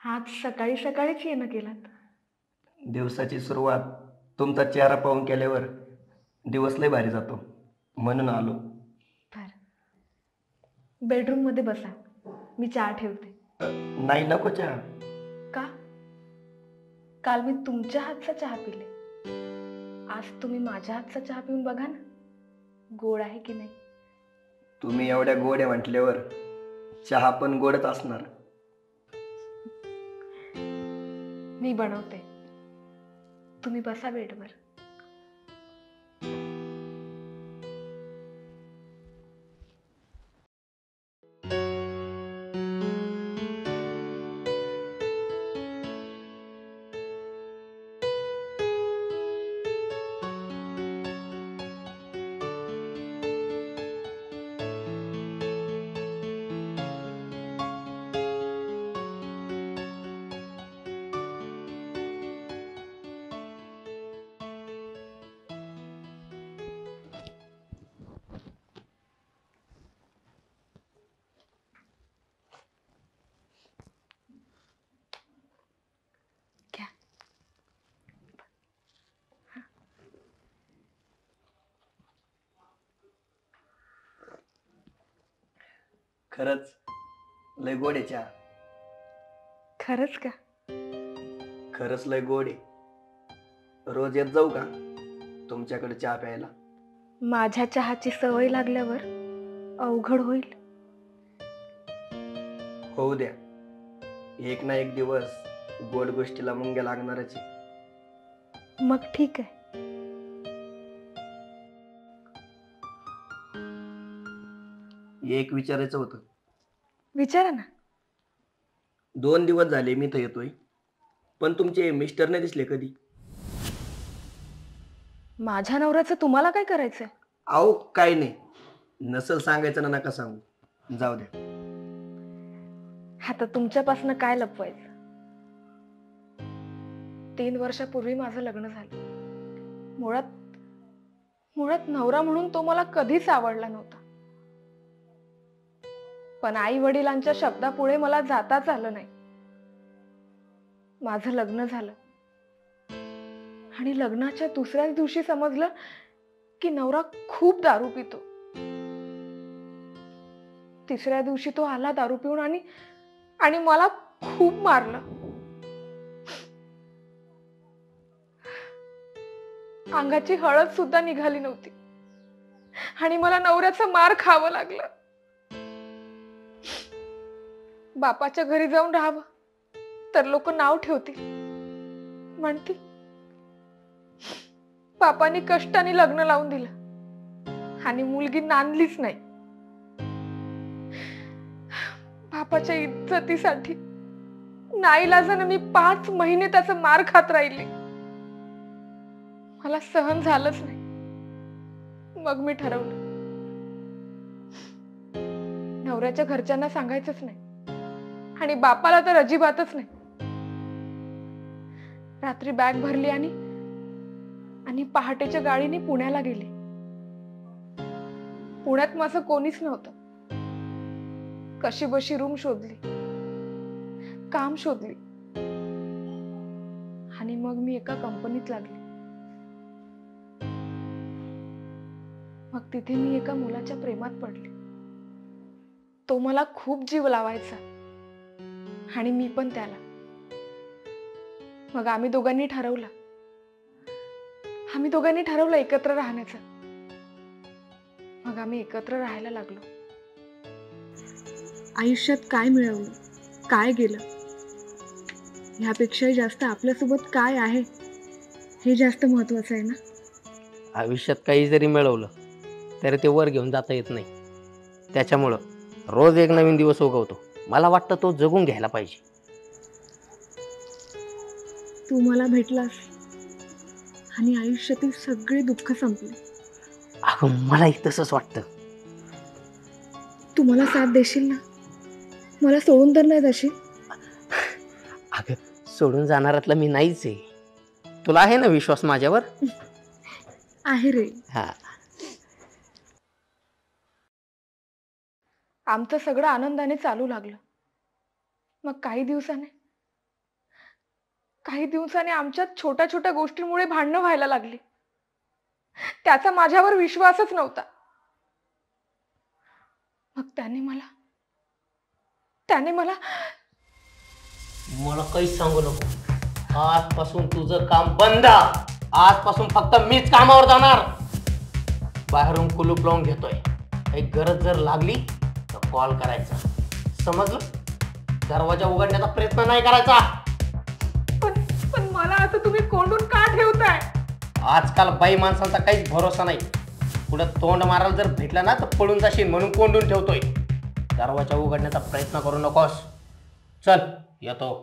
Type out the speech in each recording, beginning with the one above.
आज सकाळी सकाळीच येणं केलात. दिवसाची सुरुवात तुमचा चेहरा पाहून केल्यावर दिवस लय भारी जातो, म्हणून आलो. बर, बेडरूम मध्ये बसा, मी चहा ठेवते. नाही, नको चहा. का? काल मी तुमच्या हातचा चहा पिले. आज तुम्ही माझ्या हातचा चहा पिऊन बघा ना, गोड आहे की नाही. तुम्ही एवढ्या गोड्या म्हटल्यावर चहा पण गोडच असणार. मी बनवते, तुम्ही बसा बेडवर. घ्या. खरंच लय गोड आहे चहा. खरंच का? खरंच लय गोड आहे. रोज येत जाऊ का तुमच्याकडे चहा प्यायला? माझ्या चहाची सवय लागल्यावर अवघड होईल. होऊ द्या, एक ना एक दिवस गोड गोष्टीला मुंग्या लागणारच आहे. मग ठीक आहे. एक विचारायचं होतं. विचारा ना. 2 दिवस झाले मी इथं येतोय, पण तुमचे मिस्टर नाही दिसले कधी. माझ्या नवऱ्याचं तुम्हाला काय करायचंय? अहो काय नाही, नसल सांगायचं ना, नका सांगू, जाऊ द्या. आता तुमच्यापासून काय लपवायचं? 3 वर्षापूर्वी माझं लग्न झालं. मुळात नवरा म्हणून तो मला कधीच आवडला नव्हता. पण आई वडिलांच्या शब्दापुढे मला जाताच आलं नाही. माझं लग्न झालं आणि लग्नाच्या दुसऱ्याच दिवशी समजलं की नवरा खूप दारू पितो. तिसऱ्या दिवशी तो आला दारू पिऊन आणि मला खूप मारलं. अंगाची हळद सुद्धा निघाली नव्हती आणि मला नवऱ्याचा मार खावं लागलं. बापाच्या घरी जाऊन राहावं तर लोक नाव ठेवतील, म्हणतील बापाने कष्टाने लग्न लावून दिलं आणि मुलगी नांदलीच नाही. बापाच्या इज्जतीसाठी नाईलाजाने मी 5 महिने त्याचा मार खात राहिले. मला सहन झालंच नाही. मग मी ठरवलं नवऱ्याच्या घरच्यांना सांगायचंच नाही आणि बापाला तर अजिबातच नाही. रात्री बॅग भरली आणि पहाटेच्या गाडीने पुण्याला गेले. पुण्यात माझं कोणीच नव्हतं. कशीबशी रूम शोधली, काम शोधली आणि मग मी एका कंपनीत लागले. मग तिथे मी एका मुलाच्या प्रेमात पडले. तो मला खूप जीव लावायचा आणि मी पण त्याला. मग आम्ही दोघांनी ठरवलं एकत्र राहण्याचं. मग आम्ही एकत्र राहायला लागलो. आयुष्यात काय मिळवलं, काय गेलं, ह्यापेक्षाही जास्त आपल्यासोबत काय आहे हे जास्त महत्वाचं आहे ना. आयुष्यात काही जरी मिळवलं तरी ते वर घेऊन जाता येत नाही. त्याच्यामुळं रोज एक नवीन दिवस उगवतो. मला वाटतं तो जगून घ्यायला पाहिजे. तू मला भेटलास आणि आयुष्यातील सगळे दुःख संपले. अगं मलाही तसंच वाटतं. तू मला साथ देशील ना? मला सोडून तर नाही जाशील? अगं सोडून जाणारातला मी नाहीच आहे. तुला आहे ना विश्वास माझ्यावर? आहे रे. हा. आमचं सगळं आनंदाने चालू लागलं. मग काही दिवसाने काही दिवसांनी आमच्यात छोट्या छोट्या गोष्टींमुळे भांडणं व्हायला लागली. त्याचा माझ्यावर विश्वासच नव्हता. मग त्याने मला मला काही सांगू नको. आजपासून तुझं काम बंद. आजपासून फक्त मीच कामावर जाणार. बाहेरून कुलूप लावून घेतोय. काही गरज जर लागली तर कॉल करायचा. समजलं? दरवाजा उघडण्याचा प्रयत्न नाही करायचा. पण मला असं तुम्ही कोंडून का ठेवताय? आजकाल बाई माणसांचा काहीच भरोसा नाही. पुढं तोंड मारायला जर भेटलं ना तर पळून जाशील म्हणून कोंडून ठेवतोय. दरवाजा उघडण्याचा प्रयत्न करू नकोस. चल येतो.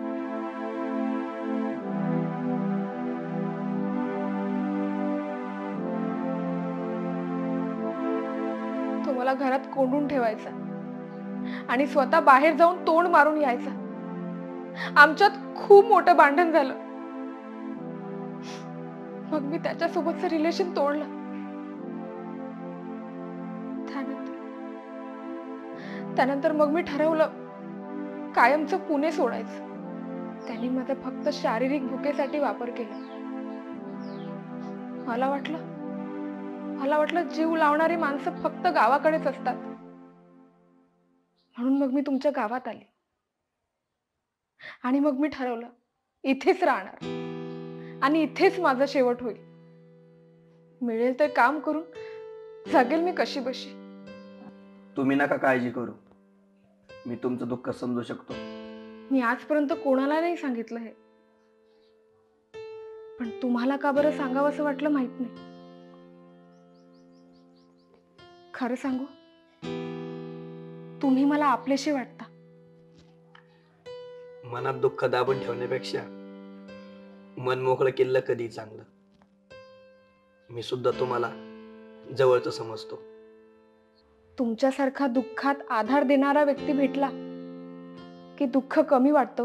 तो मला घरात कोंडून ठेवायचा आणि स्वतः बाहेर जाऊन तोंड मारून यायचा. आमच्यात खूप मोठं भांडण झालं. मग मी त्याच्यासोबतचं रिलेशन तोडलं. त्यानंतर मग मी ठरवलं कायमचं पुणे सोडायचं. त्यांनी माझा फक्त शारीरिक भुकेसाठी वापर केला. मला वाटलं जीव लावणारी माणसं फक्त गावाकडेच असतात. म्हणून मग मी तुमच्या गावात आली आणि मग मी ठरवलं इथेच राहणार आणि इथेच माझा शेवट होईल. मिळेल ते काम करून जगेल मी कशी बशी. तुम्ही नका काळजी करू. मी तुमचं दुःख समजू शकतो. मी आजपर्यंत कोणाला नाही सांगितलं हे, पण तुम्हाला का बरं सांगावं असं वाटलं माहित नाही. खरं सांगू, तुम्ही मला आपलेशी वाटता. मनात दुःख दाबून ठेवण्यापेक्षा मन मोकळं केलं कधी चांगलं. मी सुद्धा तुम्हाला जवळचं समजतो. तुमच्यासारखा दुःखात आधार देणारा व्यक्ती भेटला की दुःख कमी वाटतं.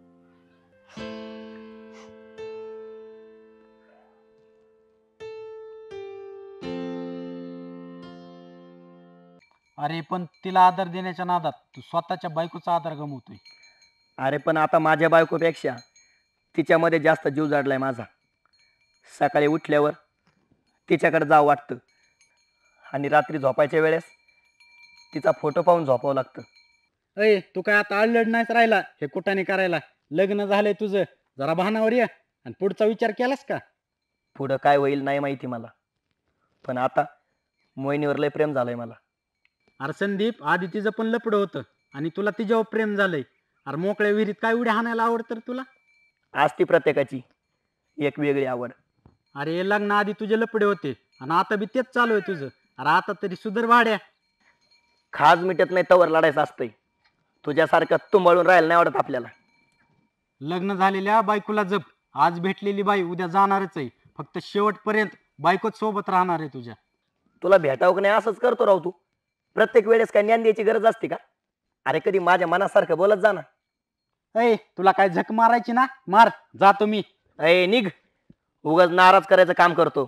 अरे पण तिला आदर देण्याच्या नादात तू स्वतःच्या बायकोचा आदर गमवतोय. अरे पण आता माझ्या बायकोपेक्षा तिच्यामध्ये जास्त जीव जाडलाय माझा. सकाळी उठल्यावर तिच्याकडे जावं वाटतं आणि रात्री झोपायच्या वेळेस तिचा फोटो पाहून झोपावं लागतं. अय तू काय आता अडलड नाहीच राहिला हे कुठाने करायला. लग्न झालंय तुझं, जरा भानावर ये. आणि पुढचा विचार केलास का? पुढं काय होईल नाही माहिती मला, पण आता मोहिनीवर लय प्रेम झालंय मला. अरे संदीप, आधी तिचं पण लपड होतं आणि तुला तिच्यावर प्रेम झालंय. अरे मोकळ्या विहिरीत काय उड्या हाणायला आवडतं तुला? आज ती प्रत्येकाची एक वेगळी आवड. अरे लग्न आधी तुझे लपडे होते आणि आता बी तेच चालू आहे तुझं. अरे आता तरी सुधर भाड्या. खाज मिटत नाही तवर लढायचं असतंय. तुझ्यासारखं तुंबळून राहायला नाही आवडत आपल्याला. लग्न झालेल्या बायकोला जप. आज भेटलेली बाई उद्या जाणारच आहे. फक्त शेवटपर्यंत बायकोच सोबत राहणार आहे तुझ्या. तुला भेटावं की नाही असंच करतो राव तू. प्रत्येक वेळेस काय ज्ञान द्यायची गरज असते का? अरे कधी माझ्या मनासारखं बोलत जा ना. अय तुला काय झक मारायची ना? मार. जातो मी. अय निघ. उगाच नाराज करायचं काम करतो.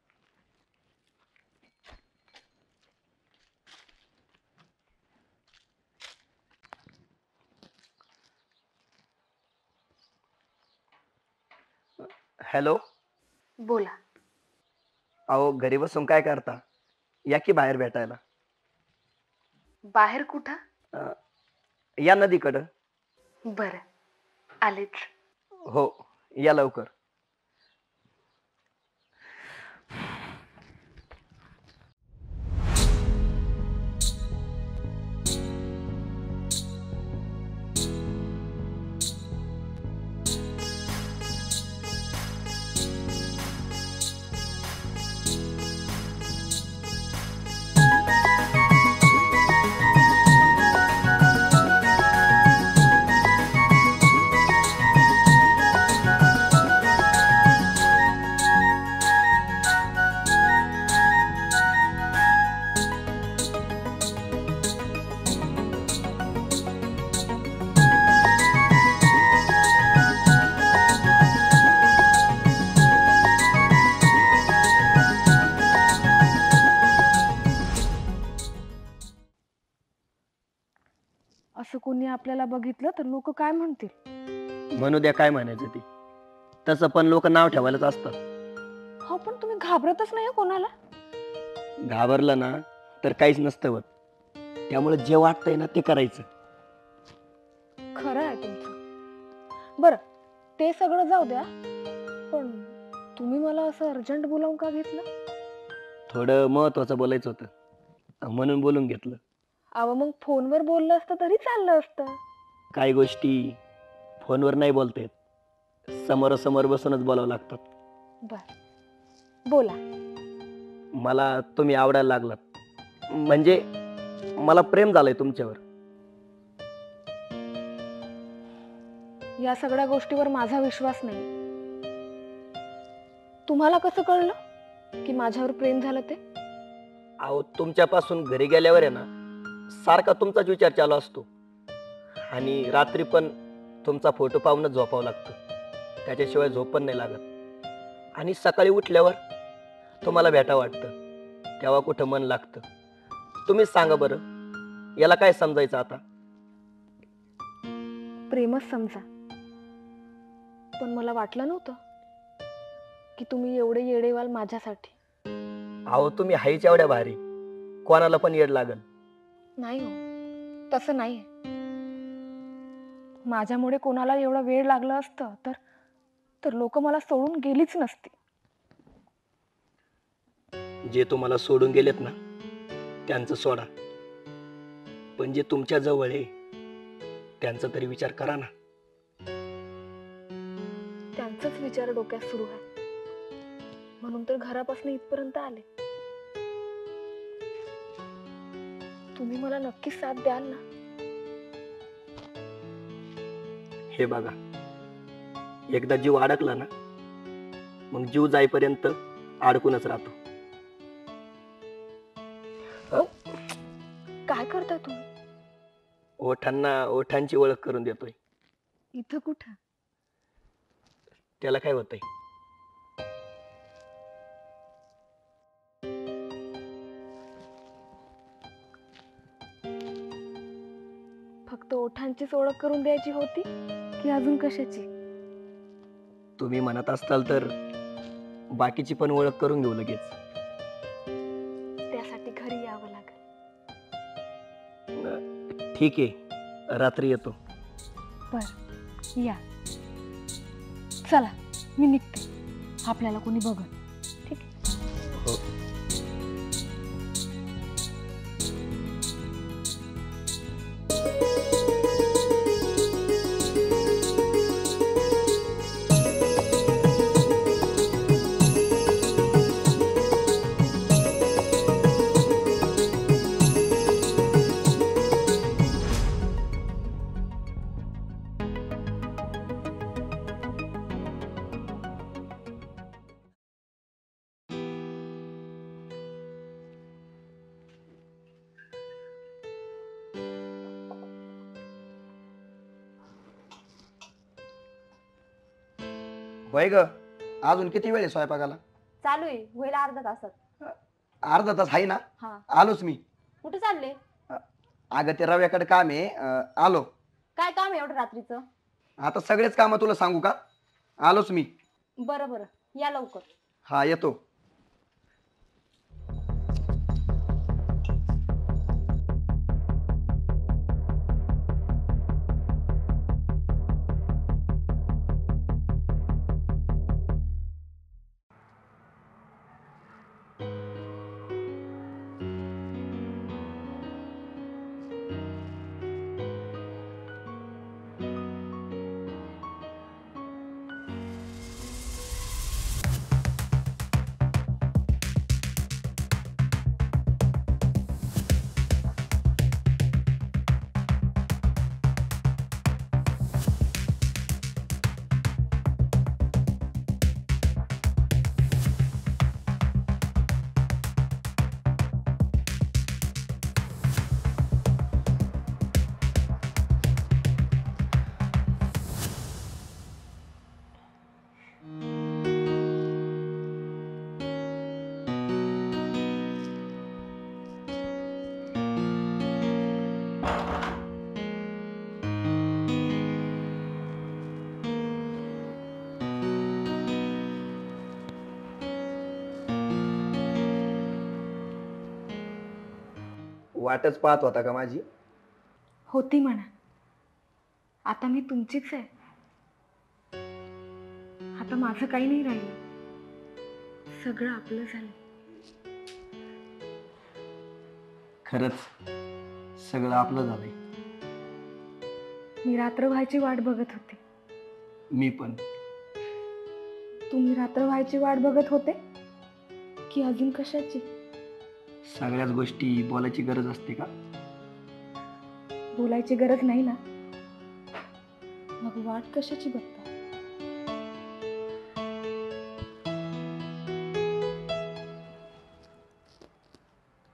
हॅलो. बोला. अहो घरी बसून काय करता? या की बाहेर भेटायला. बाहेर कुठं? या नदीकडं. बरं, आलेच. हो या लवकर. असं कोणी आपल्याला बघितलं तर लोक काय म्हणतील? म्हणू द्या काय म्हणायचं ती. तसं पण लोक नाव ठेवायलाच असतात. हो पण तुम्ही घाबरतच नाही हो कोणाला. घाबरलं ना तर काहीच नसतं होत. त्यामुळे जे वाटतंय ना ते करायचं. खरं आहे तुमचं. बरं ते सगळं जाऊ द्या, पण तुम्ही मला असं अर्जंट बोलावून का घेतलं? थोडं महत्वाचं बोलायचं होतं म्हणून बोलून घेतलं. अहो मग फोनवर बोललं असतं तरी चाललं असतं. काही गोष्टी फोनवर नाही बोलता येत, समोरासमोर बसूनच बोलावं लागतात. बर बोला. मला तुम्ही आवडायला लागलात, म्हणजे मला प्रेम झालंय तुमच्यावर. या सगळ्या गोष्टीवर माझा विश्वास नाही. तुम्हाला कसं कळलं की माझ्यावर प्रेम झालं ते? अहो तुमच्यापासून घरी गेल्यावर आहे ना सारखा तुमचाच विचार चालू असतो, आणि रात्री पण तुमचा फोटो पाहूनच झोपावं लागतं. त्याच्याशिवाय झोप पण नाही लागत. आणि सकाळी उठल्यावर तुम्हाला भेटा वाटतं, तेव्हा कुठं मन लागतं. तुम्हीच सांगा बरं, याला काय समजायचं आता? प्रेमच समजा. पण मला वाटलं नव्हतं की तुम्ही एवढे येडेवाल माझ्यासाठी. अहो तुम्ही हाईच एवढ्या भारी, कोणाला पण येड लागल. नाही हो, तसं नाहीये. माझ्यामुळे कोणाला एवढा वेळ लागलं असतं तर लोक मला सोडून गेलीच नसती. जे तुम्हाला सोडून गेलेत ना त्यांचं सोडा, पण जे तुमच्या जवळ आहे त्यांचा तरी विचार करा ना. त्यांचाच विचार डोक्यात सुरू आहे, म्हणून तर घरापासून इथपर्यंत आले. तुम्ही मला नक्कीच साथ द्याल ना? हे बघा, एकदा जीव अडकला ना मग जीव जाईपर्यंत अडकूनच राहतो. काय करताय तुम्ही? ओठांना ओठांची ओळख करून देतोय. इथं कुठं? त्याला काय होतंय? फक्त ओठांचीच ओळख करून द्यायची होती की अजून कशाची? तुम्ही म्हणत असताल तर बाकीची पण ओळख करून घेऊ लगेच. त्यासाठी घरी यावं लागेल. ठीक आहे, रात्री येतो. बर या. चला मी निघते, आपल्याला कोणी बघत. ठीक आहे? हो. होय ग, अजून किती वेळ आहे स्वयंपाकाला? चालू आहे, होईल अर्धा तासात. अर्धा तास आहे ना. हा, आलोच मी. कुठे चालले? अगं ते रव्याकडे काम आहे, आलो. काय काम आहे एवढं रात्रीचं? आता सगळेच काम तुला सांगू का? आलोच मी. बरं बरं, या लवकर. हा येतो. वाटच पाहत होता का माझी? होती म्हणा. आता मी तुमचीच आहे. आता माझं काही नाही राहिलं. सगळं आपलं झालं. खरंच सगळं आपलं झालंय. मी रात्र व्हायची वाट बघत होते. मी पण. तुम्ही रात्र व्हायची वाट बघत होते की अजून कशाची? सगळ्याच गोष्टी बोलायची गरज असते का? बोलायची गरज नाही ना, मग वाट कशाची बघता?